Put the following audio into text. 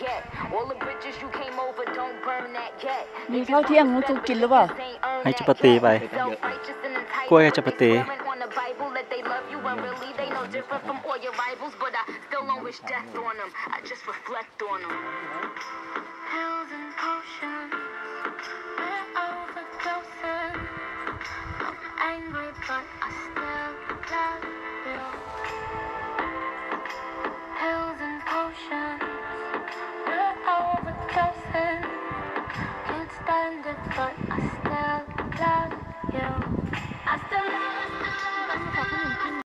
get. All the bridges you came over, don't burn that yet. มีข้าวเที่ยงมึงกินหรือเปล่าให้จัปาตีไปกล้วยจัปาตี I just reflect on them. Pills and potions, we're overdosing. I'm angry, but I still love